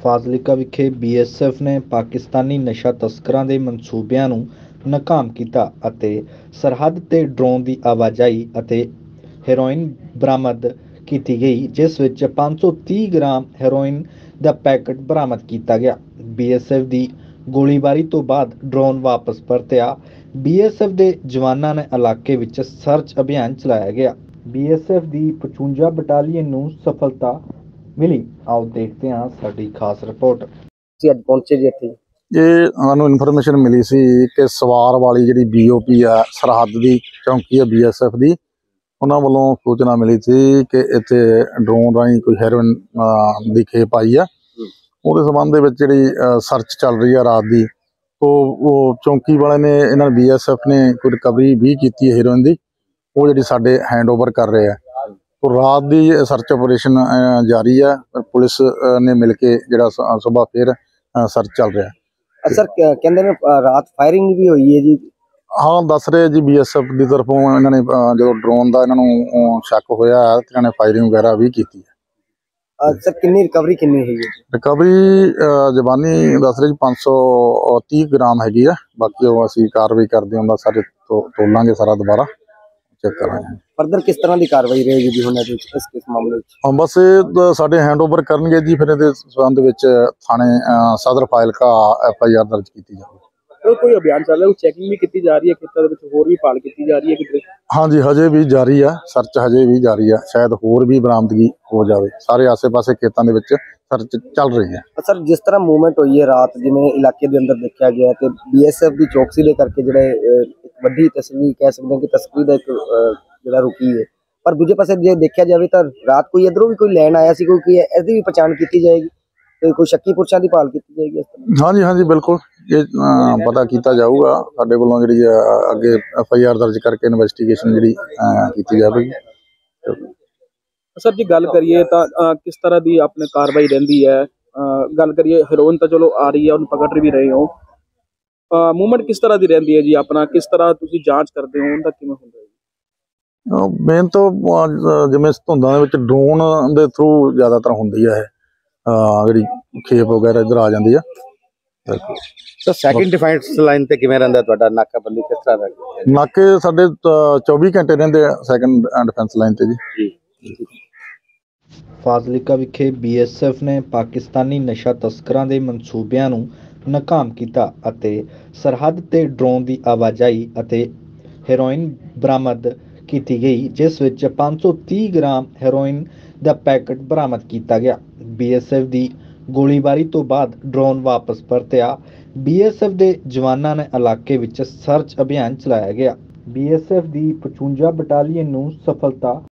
ਫਾਜ਼ਿਲਕਾ ਵਿਖੇ BSF ਨੇ ਪਾਕਿਸਤਾਨੀ ਨਸ਼ਾ ਤਸਕਰਾਂ ਦੇ ਮਨਸੂਬਿਆਂ ਨੂੰ ਨਾਕਾਮ ਕੀਤਾ ਅਤੇ ਸਰਹੱਦ ਤੇ ਡਰੋਨ ਦੀ ਆਵਾਜਾਈ ਅਤੇ ਹੈਰੋਇਨ ਬਰਾਮਦ ਕੀਤੀ ਗਈ, ਜਿਸ ਵਿੱਚ 530 ਗ੍ਰਾਮ ਹੈਰੋਇਨ ਦਾ ਪੈਕੇਟ ਬਰਾਮਦ ਕੀਤਾ ਗਿਆ। BSF ਦੀ ਗੋਲੀਬਾਰੀ ਤੋਂ ਬਾਅਦ ਡਰੋਨ ਵਾਪਸ ਪਰਤਿਆ। BSF ਦੇ ਜਵਾਨਾਂ ਨੇ ਇਲਾਕੇ ਵਿੱਚ ਸਰਚ ਅਭਿਆਨ ਚਲਾਇਆ ਗਿਆ। BSF ਦੀ 55 ਬਟਾਲੀਅਨ ਨੂੰ ਸਫਲਤਾ ਮਿਲੀ। आओ देखते हैं साड़ी खास रिपोर्ट। ਅੱਜ ਪਹੁੰਚੇ ਜੀ ਇੱਥੇ। ਇਹ ਸਾਨੂੰ ਇਨਫੋਰਮੇਸ਼ਨ ਮਿਲੀ ਸੀ ਕਿ ਸਵਾਰ ਵਾਲੀ ਜਿਹੜੀ BOP ਆ ਸਰਹੱਦ ਦੀ ਚੌਂਕੀ ਆ BSF ਦੀ, ਉਹਨਾਂ ਵੱਲੋਂ ਸੂਚਨਾ ਮਿਲੀ ਸੀ ਕਿ ਇੱਥੇ ਡਰੋਨ ਰਾਹੀਂ ਕੋਈ ਹੈਰੋਇਨ ਦੀ ਖੇਪ ਆਈ ਆ। ਉਹਦੇ ਸੰਬੰਧ ਦੇ ਵਿੱਚ ਜਿਹੜੀ ਸਰਚ ਚੱਲ ਰਹੀ ਆ ਰਾਤ ਦੀ, ਉਹ ਚੌਂਕੀ ਵਾਲੇ ਨੇ ਇਹਨਾਂ BSF ਨੇ ਕੋਈ ਰਿਕਵਰੀ ਵੀ ਕੀਤੀ ਹੈ ਹੈਰੋਇਨ ਦੀ, ਉਹ ਜਿਹੜੀ ਸਾਡੇ ਹੈਂਡਓਵਰ ਕਰ ਰਹੇ ਆ। तो रात की सर्च ऑपरेशन जारी है, पुलिस ने मिल के जरा सुबह फिर सर्च चल रहा है। सर कहते हैं रात फायरिंग भी हुई है जी? हाँ, दस रहे जी BSF की तरफों इन्होंने जो ड्रोन का इन्होंने शक होया है, इन्होंने फायरिंग वगैरह भी की है। सर कितनी रिकवरी कितनी है? रिकवरी जबानी दस रहे 530 ग्राम हैगी है, बाकी वो असीं कार्रवाई करते हैं सारे तोलांगे सारा दोबारा चेक करांगे। फर्दर किस तरह की कार्रवाई रहेगी जी हुण इस मामले? बस साढ़े हैंडओवर करनगे जी, फिर इहदे संबंध विच थाने सदर फाजिलका FIR दर्ज की जाएगी। कोई अभियान चल रहा है, चैकिंग भी की जा रही है, खेतों के होर भी भाल की जा रही है कितने? हाँ जी, हजे भी जारी है, सर्च हजे भी जारी है, शायद होर भी बरामदगी हो जाए। सारे आसे पासे खेतों के विच सर्च चल रही है। सर जिस तरह मूवमेंट हुई है रात, जिवें इलाके के अंदर देखा गया तो BSF की चौकसी दे करके जिहड़े वड्डी तस्वीर कह सकते हैं कि तस्वीर का एक जिहड़ा रुकी है, पर दूजे पासे जे देखा जाए तो रात कोई इधरों भी कोई लैन आया सी, कोई इसकी भी पहचान की जाएगी, तो कोई शक्की पुरुषों की भाल की जाएगी? हाँ जी, हाँ जी, बिल्कुल ये पता किया जाऊगा। साडे कोलों जिहड़ी अगे FIR दर्ज करके इन्वेस्टिगेशन जिहड़ी की जाएगी। सर जी गल करिए तो किस तरह की अपने कार्रवाई रही है? गल करिए हेरोइन तो चलो आ रही है, उन्हें पकड़ भी रहे हो, मूवमेंट किस तरह की रही है जी? अपना किस तरह तुसीं जांच करते हो, उनका किवें हुंदा है? मेन तो जिवें धुंदां दे विच ड्रोन दे थ्रू ज़्यादातर हुंदी है, जिहड़ी खेप वगैरह इधर आ जाती है। सर सैकंड डिफेंस लाइन ते किवें रहिंदा तुहाडा नाकाबंदी किस तरह रहिंदी? नाके साडे 24 घंटे रहिंदे सैकंड डिफेंस लाइन ते जी। ਫਾਜ਼ਿਲਕਾ ਵਿਖੇ BSF ਨੇ ਪਾਕਿਸਤਾਨੀ ਨਸ਼ਾ ਤਸਕਰਾਂ ਦੇ ਮਨਸੂਬਿਆਂ ਨੂੰ ਨਾਕਾਮ ਕੀਤਾ ਅਤੇ ਸਰਹੱਦ ਤੇ ਡਰੋਨ ਦੀ ਆਵਾਜਾਈ ਅਤੇ ਹੈਰੋਇਨ ਬਰਾਮਦ ਕੀਤੀ ਗਈ, ਜਿਸ ਵਿੱਚ 530 ਗ੍ਰਾਮ ਹੈਰੋਇਨ ਦਾ ਪੈਕੇਟ ਬਰਾਮਦ ਕੀਤਾ ਗਿਆ। BSF ਦੀ ਗੋਲੀਬਾਰੀ ਤੋਂ ਬਾਅਦ ਡਰੋਨ ਵਾਪਸ ਪਰਤਿਆ। BSF ਦੇ ਜਵਾਨਾਂ ਨੇ ਇਲਾਕੇ ਵਿੱਚ ਸਰਚ ਅਭਿਆਨ ਚਲਾਇਆ ਗਿਆ। BSF ਦੀ 55 ਬਟਾਲੀਅਨ ਨੂੰ ਸਫਲਤਾ